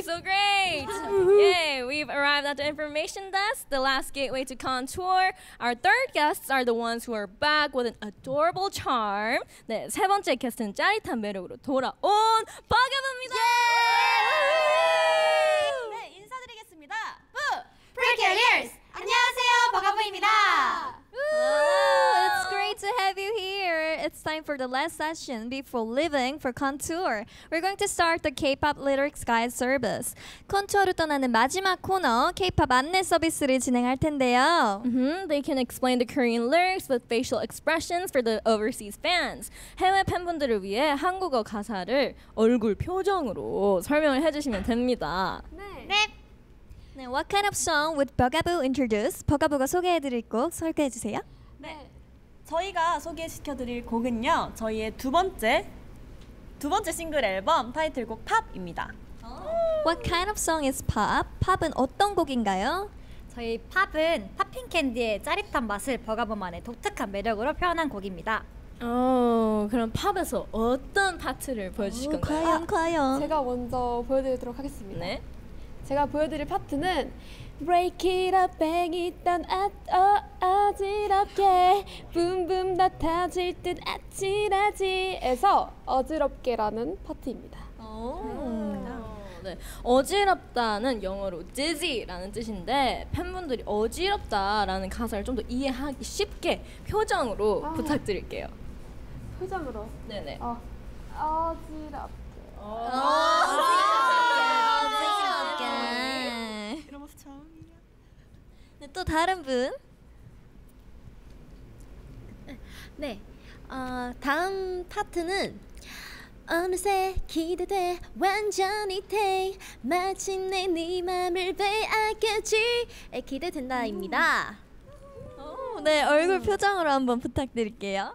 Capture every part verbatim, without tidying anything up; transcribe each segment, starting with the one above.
so great! Yay, we've arrived at the information desk, the last gateway to Contour. Our third guests are the ones who are back with an adorable charm. 네, 세 번째 게스트는 짜릿한 매력으로 돌아온 버가브입니다. 네, 인사드리겠습니다. 부! 프리캐리어스! 안녕하세요, 버가브입니다. Hello, it's great to have you here. It's time for the last session before leaving for Contour. We're going to start the K-pop lyrics guide service. 컨투어를 떠나는 마지막 코너 K-pop 안내 서비스를 진행할 텐데요. Mm-hmm. They can explain the Korean lyrics with facial expressions for the overseas fans. 해외 팬분들을 위해 한국어 가사를 얼굴 표정으로 설명을 해주시면 됩니다. 네. 네. 네, what kind of song would 버가부 introduce? 버가부가 소개해드릴 곡 소개해주세요. 네. 저희가 소개시켜드릴 곡은요, 저희의 두 번째 두 번째 싱글 앨범 타이틀곡 팝입니다. What kind of song is pop? 팝은 어떤 곡인가요? 저희 팝은 팝핑 캔디의 짜릿한 맛을 버가보만의 독특한 매력으로 표현한 곡입니다. 어, 그럼 팝에서 어떤 파트를 보여주실 오, 건가요? 과연 과연. 제가 먼저 보여드리도록 하겠습니다. 네. 제가 보여드릴 파트는 Break it up, bang it down, 아, 어, 어지럽게 붐붐 다 터질 듯 아찔하지에서 어지럽게라는 파트입니다. 오. 네. 어지럽다는 영어로 dizzy라는 뜻인데 팬분들이 어지럽다라는 가사를 좀 더 이해하기 쉽게 표정으로 아. 부탁드릴게요. 표정으로 네네. 어, 어지럽게 어지럽게. 이런 모습 처음이야. 네, 또 다른 분. 네, 어, 다음 파트는 어느새 기대돼 완전히 돼 마침내 네 맘을 빼앗겼지 기대된다입니다. 오, 네, 얼굴 표정으로 한번 부탁드릴게요.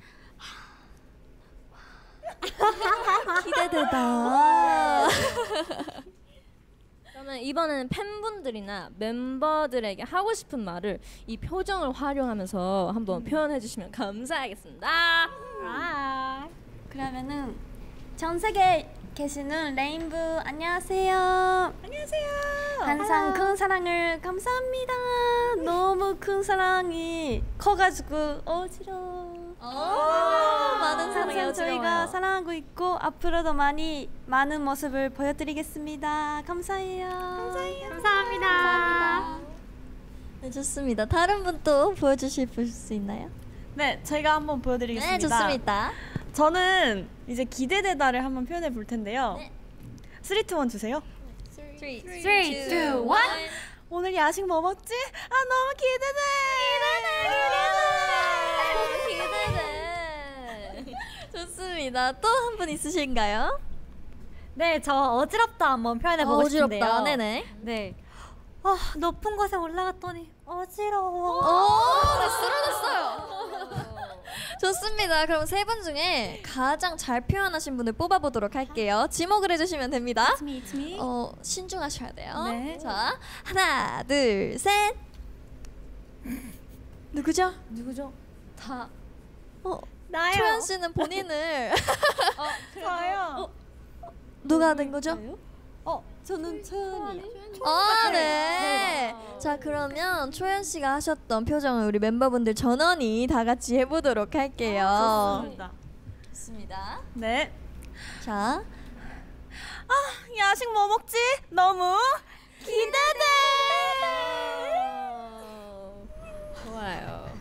기대되다. 그러면 이번에는 팬분들이나 멤버들에게 하고 싶은 말을 이 표정을 활용하면서 한번 표현해 주시면 감사하겠습니다. 아. 그러면은 전 세계에 계시는 레인부 안녕하세요. 안녕하세요. 항상 큰 사랑을 감사합니다. 너무 큰 사랑이 커가지고 어지러워. 많은 사랑이 항상 어지러워요. 저희가 사랑하고 있고 앞으로도 많이 많은 모습을 보여드리겠습니다. 감사해요. 감사해요. 감사합니다. 네, 좋습니다. 다른 분 또 보여주실 수 있나요? 네, 제가 한번 보여드리겠습니다. 네, 좋습니다. 저는 이제 기대되다를 한번 표현해 볼 텐데요. 네. 쓰리, 투, 원 주세요. three, three, two, one. 오늘 야식 뭐 먹지? 아, 너무 기대돼. 기대돼. 좋습니다. 또 한 분 있으신가요? 네, 저 어지럽다 한번 표현해보고 아, 어지럽다. 싶은데요. 네네. 네. 아, 높은 곳에 올라갔더니 어지러워. 오, 네, 쓰러졌어요. 좋습니다. 그럼 세 분 중에 가장 잘 표현하신 분을 뽑아보도록 할게요. 지목을 해주시면 됩니다. It's me, it's me. 어, 신중하셔야 돼요. 네. 자, 하나, 둘, 셋. 누구죠? 누구죠? 다 어, 나요. 초연 씨는 본인을 저요. 누가 된 거죠? 어, 저는 초연이요. 아, 네. 자, 그러면 초연 씨가 하셨던 표정을 우리 멤버분들 전원이 다 같이 해보도록 할게요. 좋습니다. 좋습니다. 네. 자, 아, 야식 뭐 먹지? 너무 기대돼. 좋아요.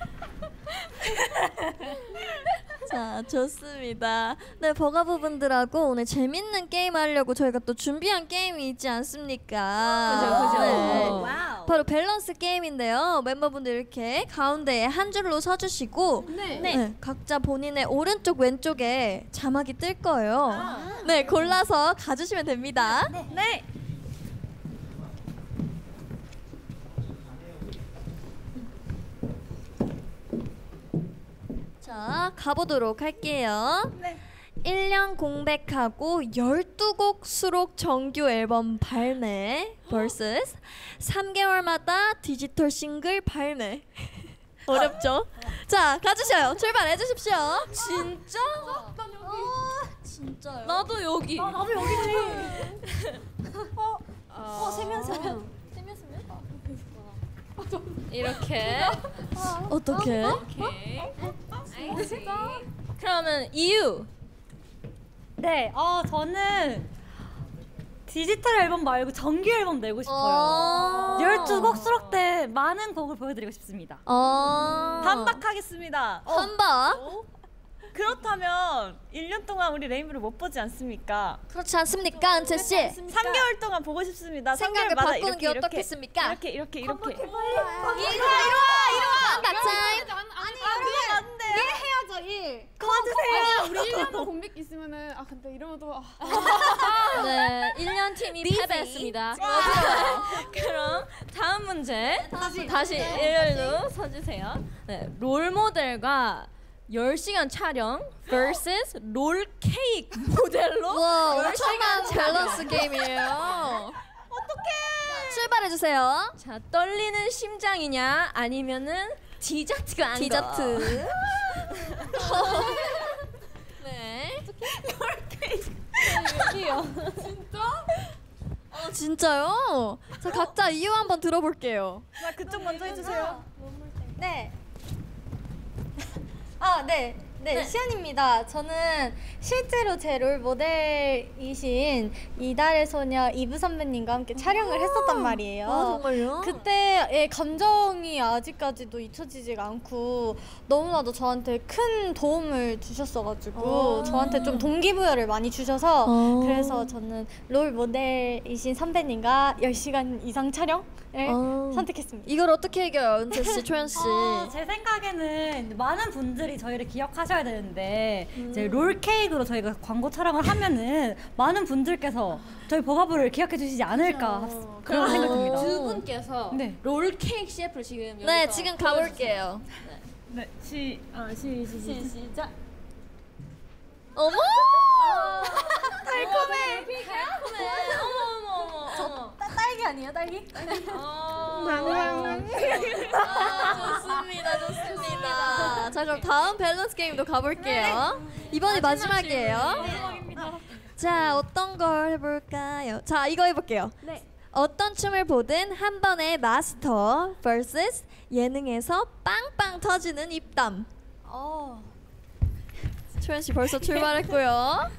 자, 좋습니다. 네, 버가부분들하고 오늘 재밌는 게임 하려고 저희가 또 준비한 게임이 있지 않습니까? 그죠, 그죠. 네. 와우. 바로 밸런스 게임인데요. 멤버분들 이렇게 가운데에 한 줄로 서주시고 네. 네, 각자 본인의 오른쪽 왼쪽에 자막이 뜰 거예요. 네, 골라서 가주시면 됩니다. 네. 자, 가보도록 할게요. 네. 일 년 공백하고 열두 곡 수록 정규 앨범 발매 vs 삼 개월마다 디지털 싱글 발매. 어렵죠? 자, 가주셔요. 출발해 주십시오. 진짜? 어, 진짜요? 나도 여기. 아, 나도 여기지. 어, 어, 세면 세면. 이렇게. 어떻게? 오케이. 알겠지. 그러면 이유. 네, 어 저는 디지털 앨범 말고 정규 앨범 내고 싶어요. 어. 열두 곡 수록된 많은 곡을 보여드리고 싶습니다. 어. 반박하겠습니다. 한박? 그렇다면 일 년 동안 우리 레인보를 못 보지 않습니까? 그렇지 않습니까, 은채 씨? 삼 개월 동안 보고 싶습니다. 생각을 삼 개월마다 바꾸는 이렇게, 게 이렇게, 어떻겠습니까? 이렇게 이렇게 이렇게. 이리 와, 이리 와, 이리 와. 한박 타임. 아니, 아, 그건 안 돼요. 일 해야죠, 일. 그만두세요. 아니, 우리 일 년도 공백 있으면은 아 근데 이러면 또 아. 네, 일 년 팀이 패배했습니다. 그럼 다음 문제 다시 다시 일렬로 서주세요. 네, 롤 모델과 열 시간 촬영 vs 롤 케이크 모델로 와, 열 엄청난 시간 밸런스 게임이에요. 어떡해. 출발해 주세요. 자, 떨리는 심장이냐 아니면은 디저트가 안 디저트. 네. 여기요. 어, 진짜요? 자, 각자 이유 한번 들어볼게요. 자, 그쪽 먼저 해주세요. 네. 아, 네. 네, 시연입니다. 저는 실제로 제 롤 모델이신 이달의 소녀 이브 선배님과 함께 촬영을 했었단 말이에요. 아, 정말요? 그때의 감정이 아직까지도 잊혀지지가 않고 너무나도 저한테 큰 도움을 주셨어가지고 아. 저한테 좀 동기부여를 많이 주셔서 아. 그래서 저는 롤 모델이신 선배님과 열 시간 이상 촬영을 아. 선택했습니다. 이걸 어떻게 이겨요, 은채 씨, 초연 씨? 어, 제 생각에는 많은 분들이 저희를 기억하셔야 되는데 이제 롤 케이크로 저희가 광고 촬영을 하면은 많은 분들께서 저희 버가보를 기억해 주시지 않을까 합- 그런 생각이 듭니다. 두 분께서 네. 롤 케이크 셰프를 지금 여기서 네, 지금 가볼게요. 네, 시, 아, 시, 시, 시, 시. 시작. 어머! 달콤해. 달콤해. 어머 어머 어머. 어머. 딸기 아니에요, 딸기? 아, 좋습니다, 좋습니다. 자, 그럼 다음 밸런스 게임도 가볼게요. 이번이 마지막이에요. 자, 어떤 걸 해볼까요? 자, 이거 해볼게요. 네. 어떤 춤을 보든 한 번의 마스터 vs 예능에서 빵빵 터지는 입담. 어. 초연 씨 벌써 출발했고요.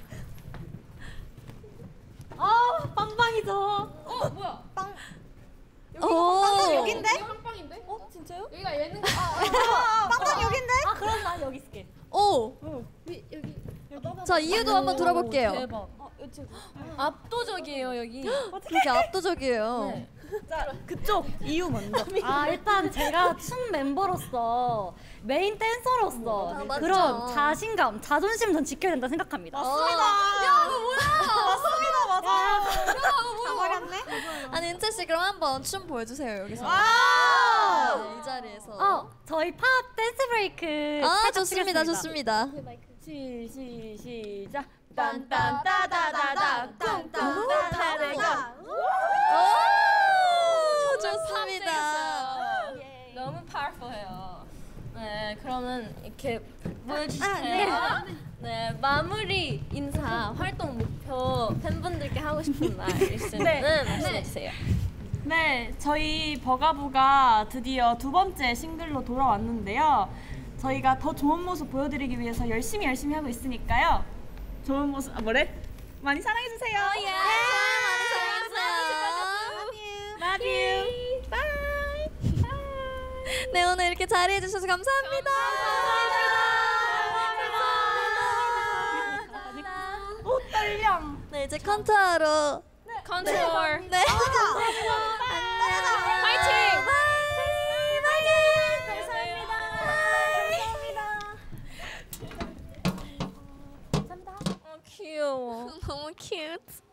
아, 빵빵이죠. 어 뭐야? 오. 빵빵 여긴데? 이거 한방인데? 어, 진짜요? 여기가 예능. 빵빵 여긴데? 아, 그럼 난 여기 있을게. 오. 여기 여기. 자, 이유도 한번 들어볼게요. 대박. 압도적이에요 여기. 그렇게 압도적이에요. 네. 자, 그쪽 이유 먼저. 아, 일단 제가 춤 멤버로서 메인 댄서로서 아, 맞죠. 그런 자신감, 자존심 전 지켜야 된다 생각합니다. 맞습니다. 야, 너 뭐야? 맞습니다, 맞아요. 가버렸네? 아니, 은채 씨 그럼 한번 춤 보여주세요 여기서. 아! 네, 이 자리에서. 어, 저희 팝 댄스 브레이크 아, 살짝 좋습니다, 치겠습니다. 좋습니다. 시, 시, 시작. 딴딴따다다다 딴딴따다다다. 오, 좋습니다. 너무 파워풀해요. 네, 그러면 이렇게 보여주세요. 아, 네. 네, 마무리 인사, 활동 목표, 팬분들께 하고 싶은 말 있으면 네. 말씀해 주세요. 네, 저희 버가보가 드디어 두 번째 싱글로 돌아왔는데요. 저희가 더 좋은 모습 보여드리기 위해서 열심히 열심히 하고 있으니까요. 좋은 모습, 아, 뭐래? 많이 사랑해주세요. 예, 많이 사랑해주세요. Love you. Bye. 네, 오늘 이렇게 자리해주셔서 감사합니다. 감사합니다. 오, 떨려. 네, 이제 컨트하러. 컨트롤. 네. 파이팅! 감사합니다. 어, 귀여워. 너무 큐트.